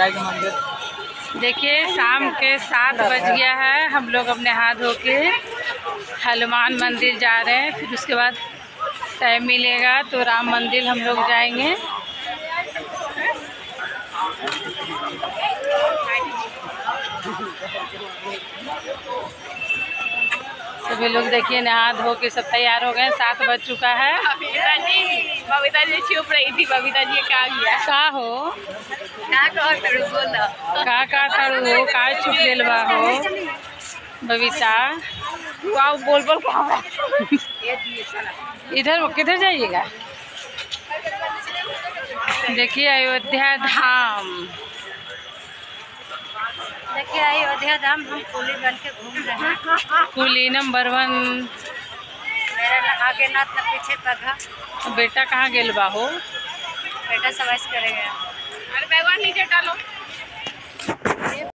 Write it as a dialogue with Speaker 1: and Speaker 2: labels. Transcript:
Speaker 1: जाएंगे मंदिर।
Speaker 2: देखिए शाम के 7 बज गया है, हम लोग अपने हाथ धो के हनुमान मंदिर जा रहे हैं। फिर उसके बाद टाइम मिलेगा तो राम मंदिर हम लोग जाएंगे। सभी लोग देखिए नहा धो के सब तैयार हो गए। 7 बज चुका है।
Speaker 3: बबीता जी चुप रही थी। बबीता जी क्या किया
Speaker 2: का हो का तड़ू हो का चुप लेलवा हो बबीता।
Speaker 3: बोल
Speaker 2: इधर किधर जाइएगा? देखिए अयोध्या धाम,
Speaker 3: देखिए अयोध्या धाम हम कुली बन के घूम रहे हैं।
Speaker 2: कुली नंबर 1।
Speaker 3: मेरा आगे नाथ न पीछे पगा।
Speaker 2: बेटा कहाँ गेल बा हो?
Speaker 3: बेटा सवाइस करेगा। अरे बैगवा नीचे डालो।